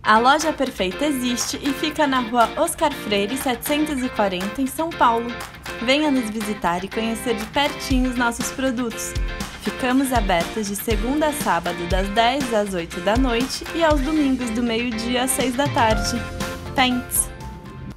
A Loja Perfeita existe e fica na Rua Oscar Freire, 740, em São Paulo. Venha nos visitar e conhecer de pertinho os nossos produtos. Ficamos abertas de segunda a sábado, das 10 às 8 da noite e aos domingos, do meio-dia às 6 da tarde. Pentes!